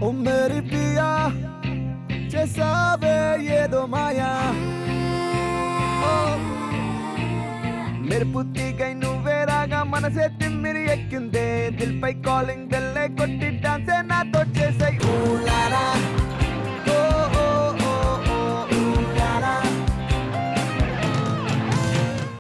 ओ मेरी पिया చేసావే ఏదో మాయా మెరుపు తీగై నువ్వే రాగా మనసే తిమ్మిరి ఎక్కిందే దిల్ పై కాలింగ్ బెల్